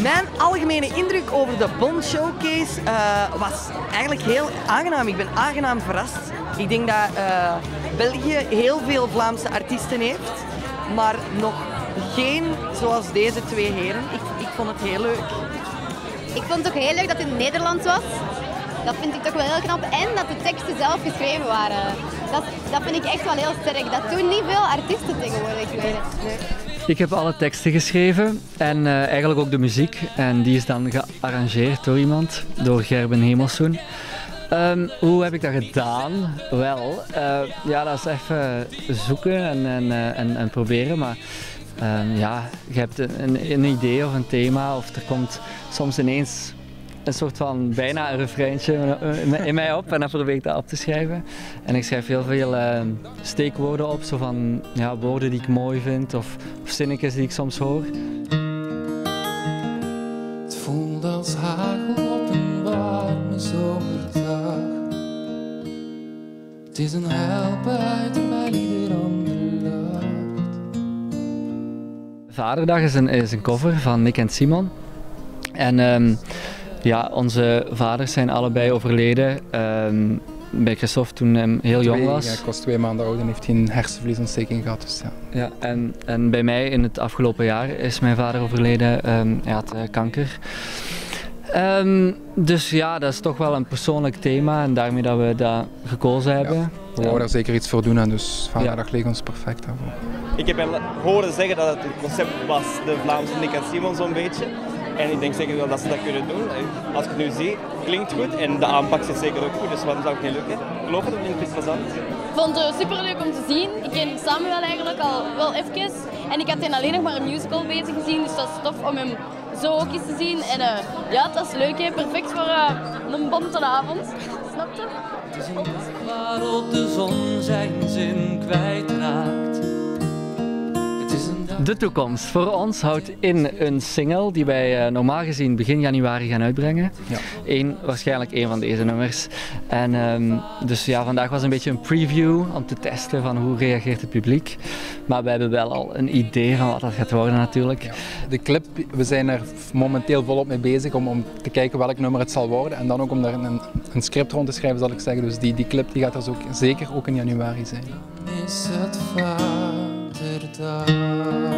Mijn algemene indruk over de Bond Showcase was eigenlijk heel aangenaam. Ik ben aangenaam verrast. Ik denk dat België heel veel Vlaamse artiesten heeft, maar nog geen zoals deze twee heren. Ik vond het heel leuk. Ik vond het ook heel leuk dat het in het Nederlands was. Dat vind ik toch wel heel knap. En dat de teksten zelf geschreven waren. Dat vind ik echt wel heel sterk. Dat doen niet veel artiesten tegenwoordig. Nee. Ik heb alle teksten geschreven en eigenlijk ook de muziek. En die is dan gearrangeerd door iemand, door Gerben Hemelszoen. Hoe heb ik dat gedaan? Wel, ja, dat is even zoeken en proberen. Maar ja, je hebt een idee of een thema of er komt soms ineens een soort van bijna een refreintje in mij op en dan probeer ik dat op te schrijven. En ik schrijf heel veel steekwoorden op, zo van ja, woorden die ik mooi vind of zinnetjes die ik soms hoor. Het voelt als hagel op een warme zomerdag. Het is een helpen uit terwijl ieder ander lacht. Vaderdag is een cover van Nick en Simon. En ja, onze vaders zijn allebei overleden. Bij Christophe toen hij heel jong was. Ja, ik was 2 maanden oud en heeft hij een hersenvliesontsteking gehad. Dus ja. Ja, en bij mij in het afgelopen jaar is mijn vader overleden. Hij had kanker. Dus ja, dat is toch wel een persoonlijk thema en daarmee dat we dat gekozen hebben. Ja, we wouden er zeker iets voor doen en dus Vaderdag leek ons perfect daarvoor. Ik heb horen zeggen dat het concept was, de Vlaamse Nick en Simon zo'n beetje. En ik denk zeker wel dat ze dat kunnen doen. Als ik het nu zie, klinkt goed en de aanpak zit zeker ook goed, dus waarom zou het niet lukken? Geloof het of niet, Chris Fazant? Ik vond het superleuk om te zien. Ik ken Samuel eigenlijk al wel even. En ik had hem alleen nog maar een musical bezig gezien, dus dat is tof om hem zo ook eens te zien. En ja, dat is leuk, hè. Perfect voor een bonte avond. Snap je? Het is een dag waarop de zon zijn zin kwijtraakt. De toekomst voor ons houdt in een single die wij normaal gezien begin januari gaan uitbrengen. Ja. Waarschijnlijk één van deze nummers. En dus ja, vandaag was een beetje een preview om te testen van hoe reageert het publiek. Maar we hebben wel al een idee van wat dat gaat worden natuurlijk. Ja. De clip, we zijn er momenteel volop mee bezig om te kijken welk nummer het zal worden. En dan ook om daar een script rond te schrijven, zal ik zeggen. Dus die clip die gaat er zeker ook in januari zijn. Is het Vaderdag?